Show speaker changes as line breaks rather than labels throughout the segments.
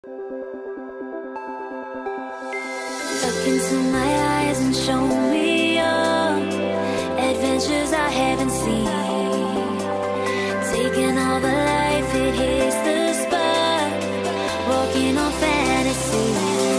Look into my eyes and show me your adventures I haven't seen. Taking all the life, it hits the spot. Walking on fantasy.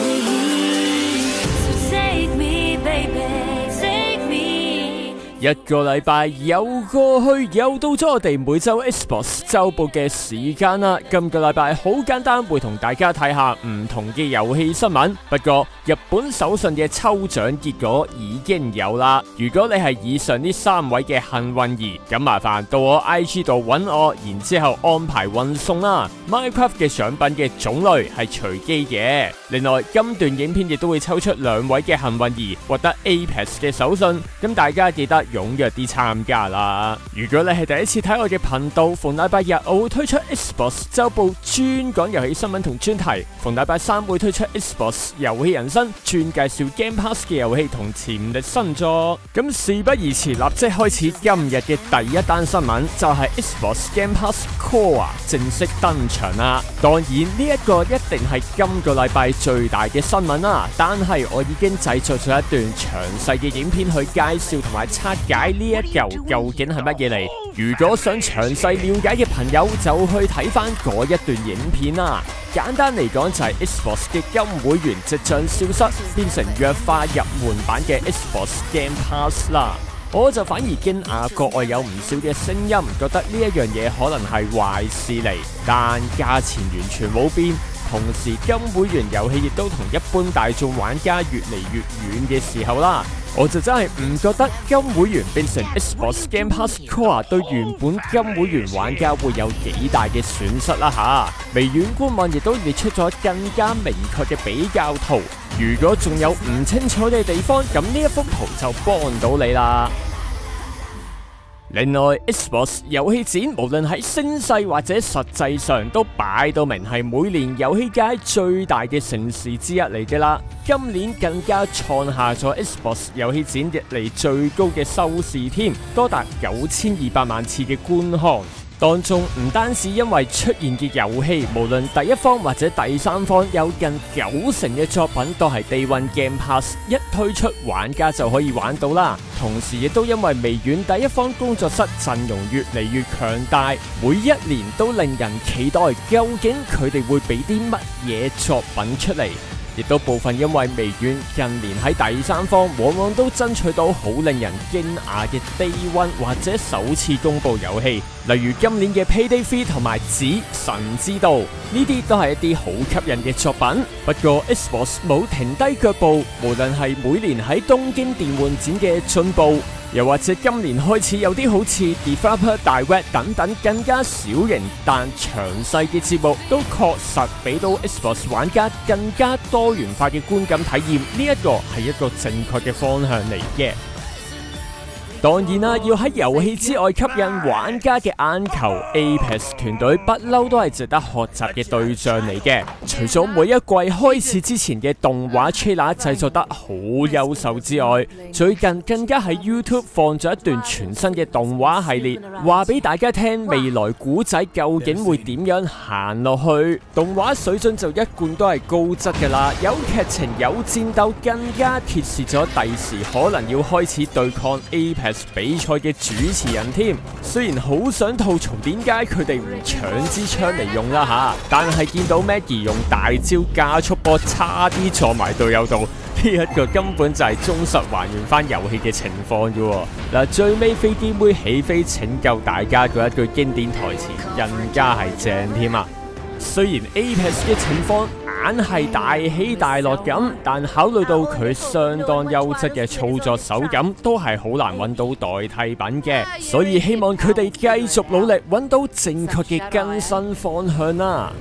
So take me, baby, take me.
一個禮拜又過去，又到咗我哋每周 Xbox 週報嘅時間啦。今個禮拜好簡單，會同大家睇下唔同嘅遊戲新聞。不過日本手信嘅抽獎結果已經有啦。如果你係以上呢3位嘅幸運兒，咁麻煩到我 IG 度揾我，然之後安排運送啦。Minecraft 嘅獎品嘅種類係隨機嘅。另外，今段影片亦都會抽出2位嘅幸運兒，獲得 Apex 嘅手信。咁大家記得踴躍啲參加啦！如果你係第一次睇我嘅頻道，逢禮拜日我會推出 Xbox 週報專講遊戲新聞同專題，逢禮拜3會推出 Xbox 遊戲人生，專介紹 Game Pass 嘅遊戲同潛力新作。咁事不宜遲，立即開始今日嘅第一單新聞，就係 Xbox Game Pass Core 正式登場啦！當然呢一個一定係今個禮拜最大嘅新聞啦，但係我已經製作咗一段詳細嘅影片去介紹同埋拆解呢一嚿究竟係乜嘢嚟？如果想詳細了解嘅朋友，就去睇翻嗰一段影片啦。簡單嚟講就係 Xbox 嘅金會員即將消失，變成弱化入門版嘅 Xbox Game Pass 啦。我就反而驚訝國外有唔少嘅聲音，覺得呢一樣嘢可能係壞事嚟，但價錢完全冇變。同時金會員遊戲亦都同一般大眾玩家越嚟越遠嘅時候啦，我就真係唔覺得金會員變成 Xbox Game Pass Core 對原本金會員玩家會有幾大嘅損失啦吓。微軟官網亦都列出咗更加明確嘅比較圖，如果仲有唔清楚嘅地方，咁呢一幅圖就幫到你啦。另外 Xbox 遊戲展無論喺聲勢或者實際上都擺到明係每年遊戲界最大嘅盛事之一嚟嘅啦。今年更加創下咗 Xbox 遊戲展歷嚟最高嘅收視添，多達9200萬次嘅觀看。當中唔單止因為出現嘅遊戲，無論第一方或者第三方，有近90%嘅作品都係 Day One Game Pass 一推出，玩家就可以玩到啦。同時亦都因為微軟第一方工作室陣容越嚟越強大，每一年都令人期待究竟佢哋會俾啲乜嘢作品出嚟。亦都部分因為微軟近年喺第三方往往都爭取到好令人驚訝嘅 Day One 或者首次公布遊戲，例如今年嘅 Payday 3同埋指神之道，呢啲都係一啲好吸引嘅作品。不過 Xbox 冇停低腳步，無論係每年喺東京電玩展嘅進步，又或者今年開始有啲好似 Developer Direct 等等更加小型但詳細嘅節目，都確實俾到 Xbox 玩家更加多元化嘅觀感體驗，呢一個係一個正確嘅方向嚟嘅。當然啦，要喺遊戲之外吸引玩家嘅眼球 ，Apex 團隊不嬲都係值得學習嘅對象嚟嘅。除咗每一季開始之前嘅動畫 trailer 製作得好優秀之外，最近更加喺 YouTube 放咗一段全新嘅動畫系列，話俾大家聽未來古仔究竟會點樣行落去。動畫水準就一貫都係高質㗎啦，有劇情有戰鬥，更加揭示咗第時可能要開始對抗 Apex比賽嘅主持人添。雖然好想吐槽點解佢哋唔搶支槍嚟用啦吓，但係見到 Maggie 用大招加速波差啲撞埋隊友度，呢一個根本就係忠實還原翻遊戲嘅情況啫。嗱，最尾飛機妹起飛拯救大家嗰一句經典台詞，人家係正添啊！雖然 Apex 嘅情況硬係大起大落咁，但考慮到佢相當優質嘅操作手感，都係好難揾到代替品嘅，所以希望佢哋繼續努力揾到正確嘅更新方向啦。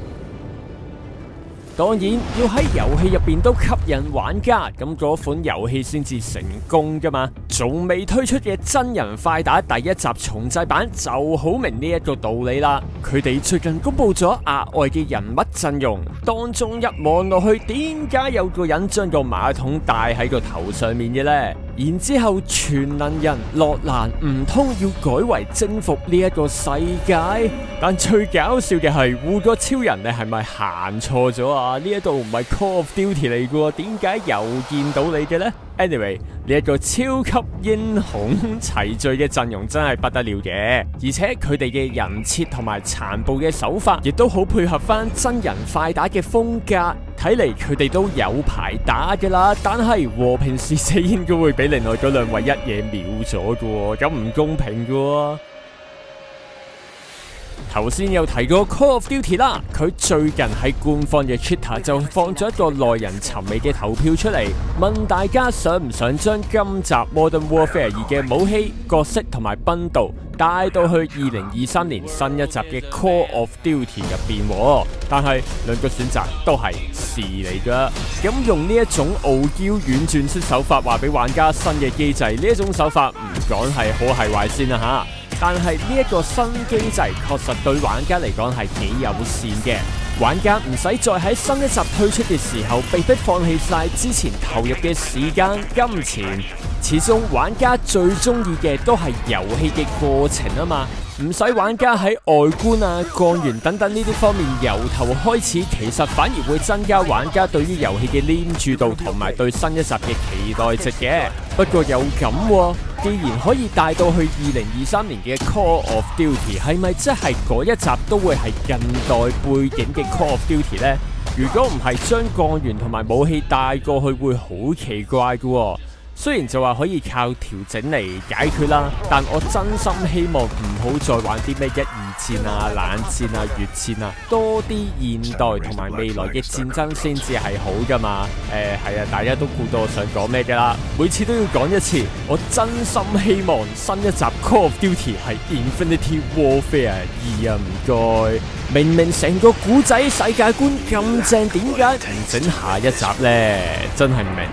當然要喺遊戲入邊都吸引玩家，咁嗰款遊戲先至成功噶嘛。仲未推出嘅真人快打第一集重製版就好明呢一個道理啦。佢哋最近公布咗額外嘅人物陣容，當中一望落去，點解有個人將個馬桶戴喺個頭上面嘅呢？ 然之後全能人洛蘭唔通要改為征服呢一個世界？但最搞笑嘅係護國超人，你係咪行錯咗啊？呢一度唔係 Call of Duty 嚟嘅，點解又見到你嘅呢？ Anyway， 呢一個超級英雄齊聚嘅陣容真係不得了嘅，而且佢哋嘅人設同埋殘暴嘅手法，亦都好配合翻真人快打嘅風格。睇嚟佢哋都有排打㗎啦，但係和平使者應該會俾另外嗰兩位一嘢秒咗㗎喎，咁唔公平㗎喎。頭先有提過 Call of Duty 啦，佢最近喺官方嘅 Twitter 就放咗一個耐人尋味嘅投票出嚟，問大家想唔想將今集 Modern Warfare 2嘅武器、角色同埋賓道帶到去2023年新一集嘅 Call of Duty 入邊，但係兩個選擇都係是嚟噶。咁用呢一種傲嬌婉轉式手法話俾玩家新嘅機制，呢一種手法唔講係好係壞先啦吓。但係呢一個新機制確實對玩家嚟講係幾友善嘅，玩家唔使再喺新一集推出嘅時候被迫放棄晒之前投入嘅時間、金錢。始終玩家最中意嘅都係遊戲嘅過程啊嘛，唔使玩家喺外觀啊、幹員等等呢啲方面由頭開始，其實反而會增加玩家對於遊戲嘅黏住度同埋對新一集嘅期待值嘅。不過有咁喎，既然可以帶到去2023年嘅 Call of Duty， 係咪即係嗰一集都會係近代背景嘅 Call of Duty 呢？如果唔係，將幹員同埋武器帶過去會好奇怪嘅喎。雖然就話可以靠調整嚟解決啦，但我真心希望唔好再玩啲咩1、2戰啊、冷戰啊、越戰啊，多啲現代同埋未來嘅戰爭先至係好噶嘛。係啊，大家都估到我想講咩噶啦，每次都要講一次，我真心希望新一集 Call of Duty 係 Infinity Warfare 2啊，唔該。明明成個古仔世界觀咁正，點解唔整下一集呢？真係唔明。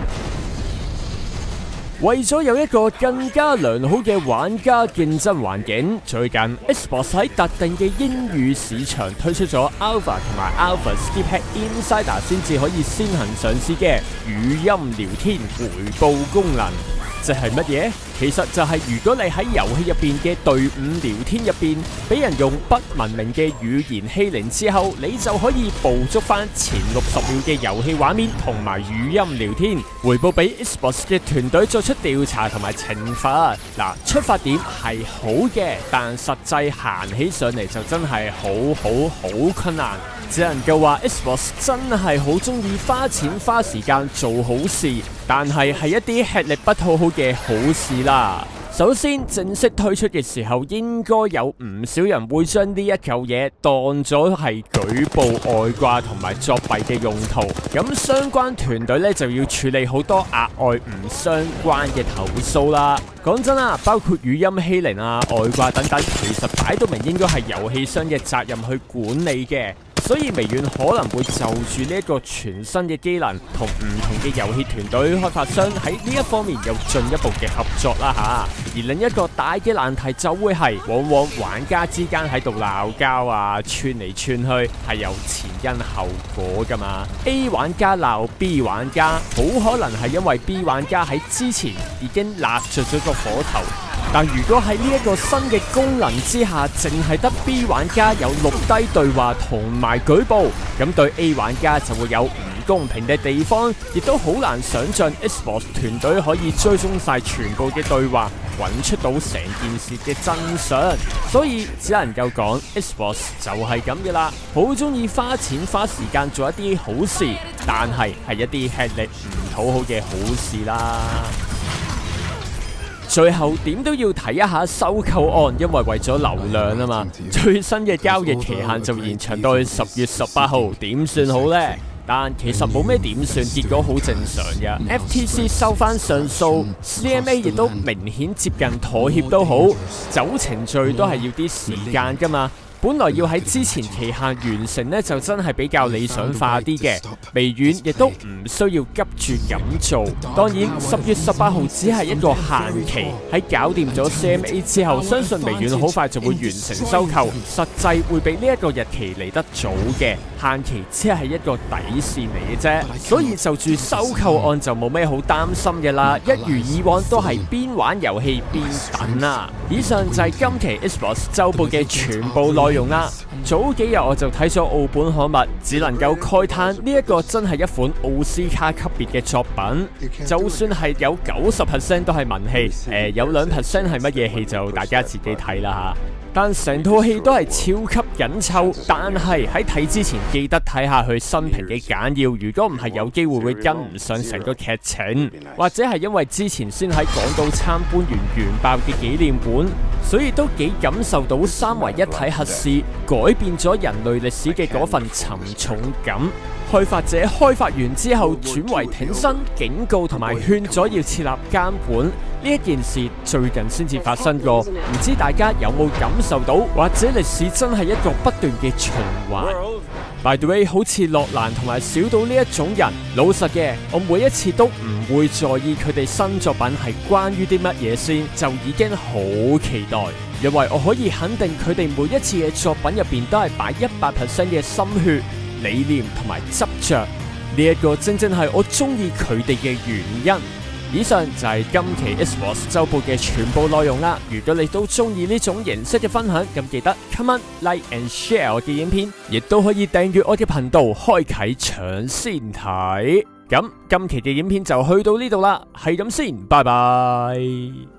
為咗有一個更加良好嘅玩家競爭環境，最近 Xbox 喺特定嘅英語市場推出咗 Alpha 同埋 Alpha Skip Insider 先至可以先行上市嘅語音聊天回報功能。即係乜嘢？其實就係如果你喺遊戲入邊嘅隊伍聊天入邊俾人用不文明嘅語言欺凌之後，你就可以捕捉翻前60秒嘅遊戲畫面同埋語音聊天，回報俾 Xbox 嘅團隊作出調查同埋懲罰。嗱，出發點係好嘅，但實際行起上嚟就真係好困難。只能夠話 Xbox 真係好中意花錢花時間做好事，但係一啲吃力不討好嘅好事啦。首先，正式推出嘅時候，應該有唔少人會將呢一嚿嘢當咗係舉報外掛同埋作弊嘅用途，咁相關團隊呢，就要處理好多額外唔相關嘅投訴啦。講真啦，包括語音欺凌啊、外掛等等，其實擺到明應該係遊戲商嘅責任去管理嘅。所以微軟可能會就住呢一個全新嘅機能，同唔同嘅遊戲團隊開發商喺呢一方面有進一步嘅合作啦吓。而另一個大嘅難題就會係，往往玩家之間喺度鬧交啊，串嚟串去係有前因後果噶嘛。A 玩家鬧 B 玩家，好可能係因為 B 玩家喺之前已經焫着咗個火頭。但如果喺呢一個新嘅功能之下，淨係得 B 玩家有錄低對話同埋舉報，咁對 A 玩家就會有唔公平嘅地方，亦都好難想象 Xbox 團隊可以追蹤晒全部嘅對話，揾出到成件事嘅真相。所以只能夠講 Xbox 就係咁嘅啦，好中意花錢花時間做一啲好事，但係一啲吃力唔討好嘅好事啦。最後點都要提一下收購案，因為為咗流量啊嘛，最新嘅交易期限就延長到去10月18號，點算好呢？但其實冇咩點算，結果好正常嘅。FTC 收翻上訴 ，CMA 亦都明顯接近妥協都好，走程序都係要啲時間噶嘛。 本來要喺之前期限完成呢，就真係比較理想化啲嘅。微軟亦都唔需要急住咁做。當然，10月18號只係一個限期，喺搞掂咗 CMA 之後，相信微軟好快就會完成收購，實際會比呢一個日期嚟得早嘅。限期只係一個底線嚟嘅啫，所以就住收購案就冇咩好擔心嘅啦。一如以往都係邊玩遊戲邊等啦。以上就係今期 Xbox 週報嘅全部內容啦。早幾日我就睇咗奧本海默，只能夠慨嘆呢一個真係一款奧斯卡級別嘅作品。就算係有90% 都係文戲，有2% 係乜嘢戲就大家自己睇啦嚇。但成套戲都係超級緊湊，但係喺睇之前記得睇下佢生平嘅簡要，如果唔係有機會會跟唔上成個劇情，或者係因為之前先喺港島參觀完爆嘅紀念館，所以都幾感受到3位一體核試改變咗人類歷史嘅嗰份沉重感。開發者開發完之後轉為挺身警告同埋勸咗要設立監管，呢一件事最近先至發生過，唔知大家有冇感受到，或者歷史真係一個不斷嘅循環。By the way， 好似諾蘭同埋小島呢一種人，老實嘅，我每一次都唔會在意佢哋新作品係關於啲乜嘢先，就已經好期待，因為我可以肯定佢哋每一次嘅作品入邊都係擺100% 嘅心血、理念同埋執着，呢一個正正係我中意佢哋嘅原因。以上就係今期 Xbox 週報嘅全部內容啦。如果你都中意呢種形式嘅分享，咁記得 comment、like and share 我嘅影片，亦都可以訂閱我嘅頻道，開啟搶先睇。咁今期嘅影片就去到呢度啦，係咁先，拜拜。